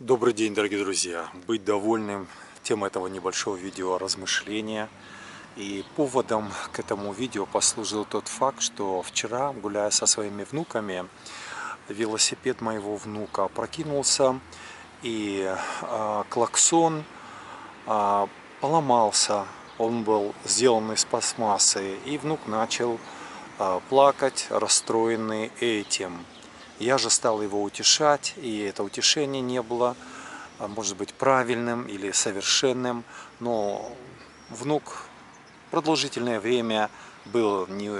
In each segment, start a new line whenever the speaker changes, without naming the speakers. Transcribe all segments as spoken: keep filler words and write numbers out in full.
Добрый день, дорогие друзья! Быть довольным — тема этого небольшого видео размышления. И поводом к этому видео послужил тот факт, что вчера, гуляя со своими внуками, велосипед моего внука опрокинулся, и э, клаксон э, поломался. Он был сделан из пластмассы, и внук начал э, плакать, расстроенный этим. Я же стал его утешать, и это утешение не было, может быть, правильным или совершенным, но внук продолжительное время был не,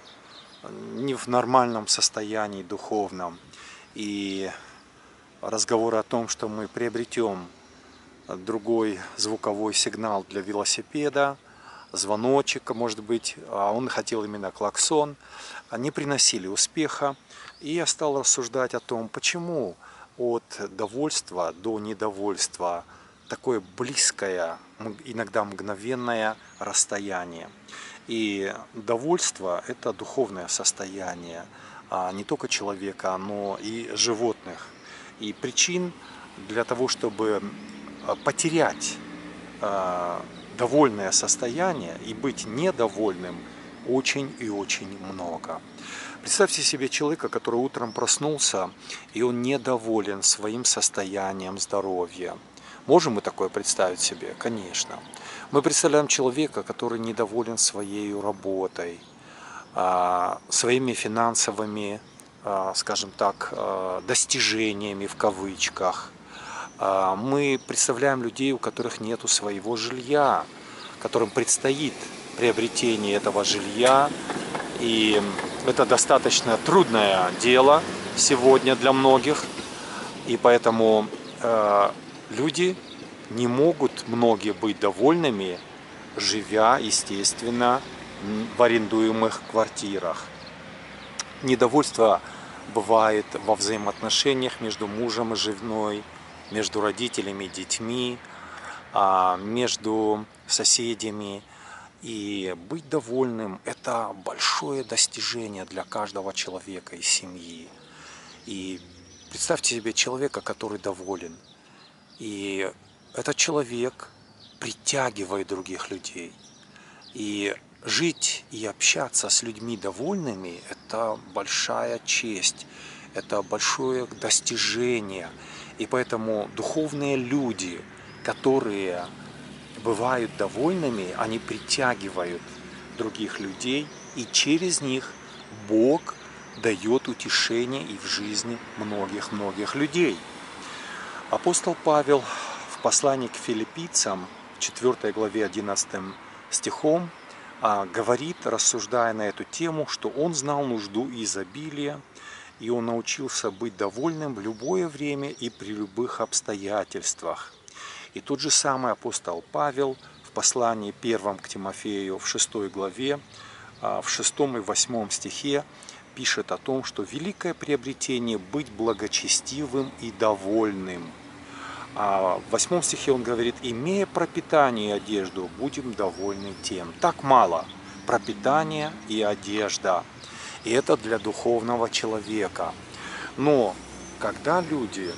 не в нормальном состоянии духовном. И разговоры о том, что мы приобретем другой звуковой сигнал для велосипеда, звоночек, может быть, а он хотел именно клаксон, не приносили успеха. И я стал рассуждать о том, почему от довольства до недовольства такое близкое, иногда мгновенное расстояние. И довольство – это духовное состояние не только человека, но и животных. И причин для того, чтобы потерять довольное состояние и быть недовольным, очень и очень много. Представьте себе человека, который утром проснулся, и он недоволен своим состоянием здоровья. Можем мы такое представить себе? Конечно. Мы представляем человека, который недоволен своей работой, своими финансовыми, скажем так, достижениями в кавычках. Мы представляем людей, у которых нет своего жилья, которым предстоит приобретение этого жилья. И это достаточно трудное дело сегодня для многих. И поэтому э, люди не могут многие быть довольными, живя, естественно, в арендуемых квартирах. Недовольство бывает во взаимоотношениях между мужем и женой, между родителями и детьми, между соседями. И быть довольным – это большое достижение для каждого человека и семьи. И представьте себе человека, который доволен. И этот человек притягивает других людей. И жить и общаться с людьми довольными – это большая честь, это большое достижение. И поэтому духовные люди, которые бывают довольными, они притягивают других людей, и через них Бог дает утешение и в жизни многих-многих людей. Апостол Павел в послании к филиппийцам, в четвёртой главе одиннадцатым стихом, говорит, рассуждая на эту тему, что он знал нужду и изобилие, и он научился быть довольным в любое время и при любых обстоятельствах. И тот же самый апостол Павел в послании первом к Тимофею в шестой главе, в шестом и восьмом стихе пишет о том, что великое приобретение – быть благочестивым и довольным. А в восьмом стихе он говорит: «Имея пропитание и одежду, будем довольны тем». Так мало пропитание и одежда. И это для духовного человека. Но когда люди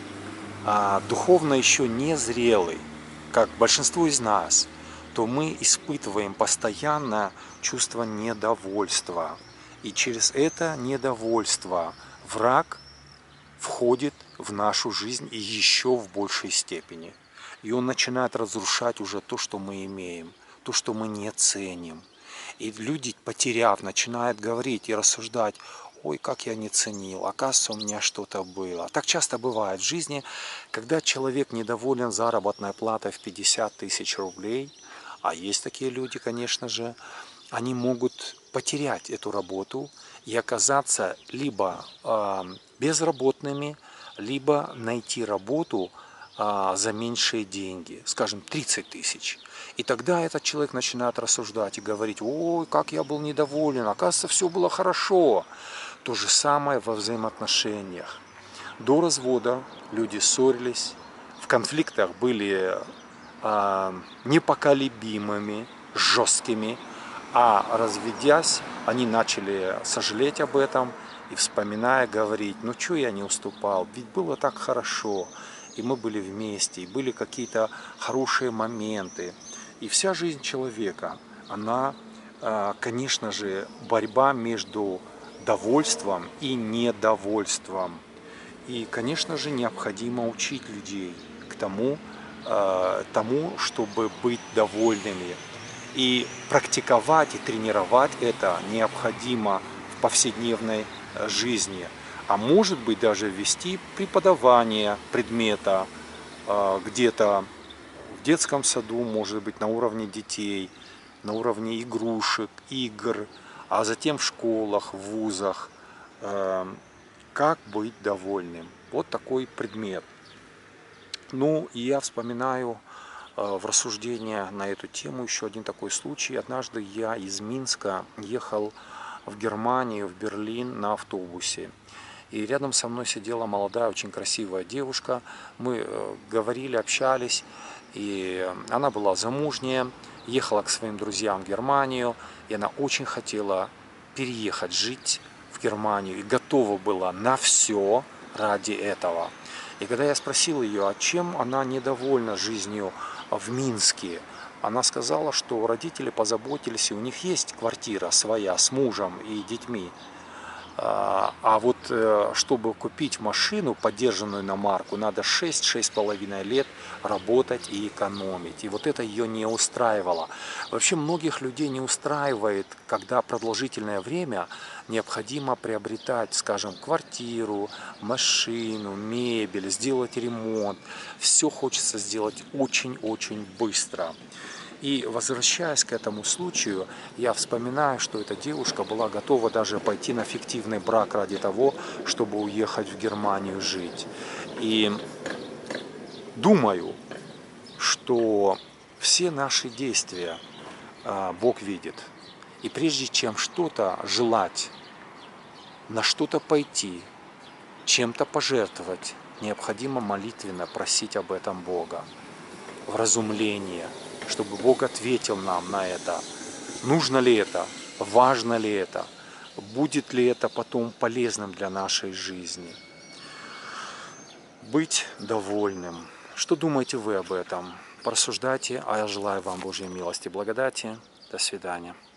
а духовно еще не зрелый, как большинство из нас, то мы испытываем постоянно чувство недовольства. И через это недовольство враг входит в нашу жизнь и еще в большей степени. И он начинает разрушать уже то, что мы имеем, то, что мы не ценим. И люди, потеряв, начинают говорить и рассуждать: ой, как я не ценил, оказывается, у меня что-то было. Так часто бывает в жизни, когда человек недоволен заработной платой в пятьдесят тысяч рублей, а есть такие люди, конечно же, они могут потерять эту работу и оказаться либо э, безработными, либо найти работу э, за меньшие деньги, скажем, тридцать тысяч. И тогда этот человек начинает рассуждать и говорить: ой, как я был недоволен, оказывается, все было хорошо. То же самое во взаимоотношениях. До развода люди ссорились, в конфликтах были э, непоколебимыми, жесткими, а разведясь, они начали сожалеть об этом и, вспоминая, говорить: ну что я не уступал, ведь было так хорошо. и мы были вместе, и были какие-то хорошие моменты. И вся жизнь человека, она, конечно же, борьба между довольством и недовольством. И, конечно же, необходимо учить людей к тому, тому, чтобы быть довольными. И практиковать и тренировать это необходимо в повседневной жизни. А может быть даже ввести преподавание предмета где-то в детском саду, может быть на уровне детей, на уровне игрушек, игр, а затем в школах, в вузах. Как быть довольным? Вот такой предмет. Ну, и я вспоминаю в рассуждения на эту тему еще один такой случай. Однажды я из Минска ехал в Германию, в Берлин на автобусе. И рядом со мной сидела молодая, очень красивая девушка. Мы говорили, общались. И она была замужняя, ехала к своим друзьям в Германию. И она очень хотела переехать, жить в Германию. И готова была на все ради этого. И когда я спросил ее, а чем она недовольна жизнью в Минске, она сказала, что родители позаботились, и у них есть квартира своя с мужем и детьми. А вот чтобы купить машину, подержанную на марку, надо шесть-шесть с половиной лет работать и экономить. И вот это ее не устраивало. Вообще многих людей не устраивает, когда продолжительное время необходимо приобретать, скажем, квартиру, машину, мебель, сделать ремонт. Все хочется сделать очень-очень быстро. И возвращаясь к этому случаю, я вспоминаю, что эта девушка была готова даже пойти на фиктивный брак ради того, чтобы уехать в Германию жить. И думаю, что все наши действия Бог видит. И прежде чем что-то желать, на что-то пойти, чем-то пожертвовать, необходимо молитвенно просить об этом Бога. Вразумление, чтобы Бог ответил нам на это. Нужно ли это? Важно ли это? Будет ли это потом полезным для нашей жизни? Быть довольным. Что думаете вы об этом? Порассуждайте, а я желаю вам Божьей милости и благодати. До свидания.